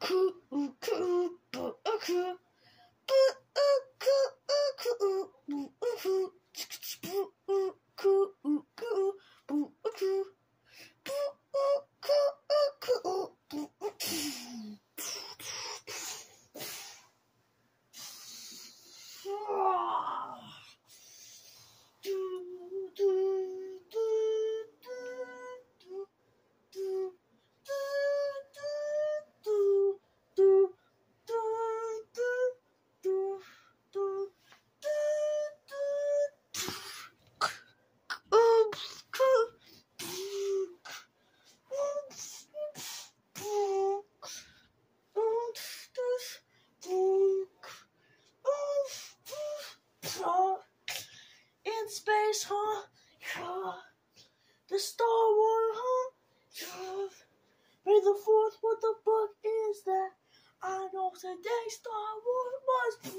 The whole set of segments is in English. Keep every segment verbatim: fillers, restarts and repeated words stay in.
In space, huh? Yeah. The Star Wars, huh? Yeah. May the fourth, what the fuck is that? I know today Star Wars must.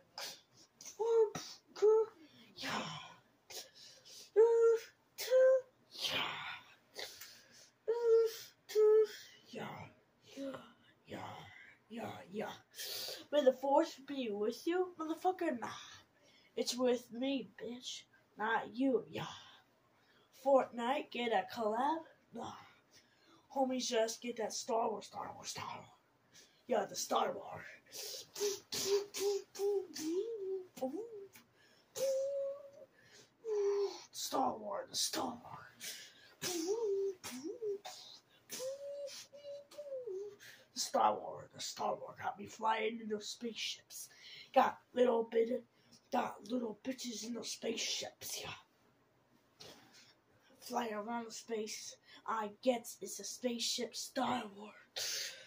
Yeah. Yeah. Yeah. Yeah. Yeah. Yeah. May the force be with you, motherfucker. Nah. It's with me, bitch. Not you, yeah. Fortnite, get a collab? Nah. Homies just get that Star Wars, Star Wars, Star Wars. Yeah, the Star Wars. Star Wars, the Star Wars. The Star Wars, the Star Wars got me flying in those spaceships. Got little bit of, got little bitches in those spaceships, yeah. Flying around the space, I get it's a spaceship Star Wars.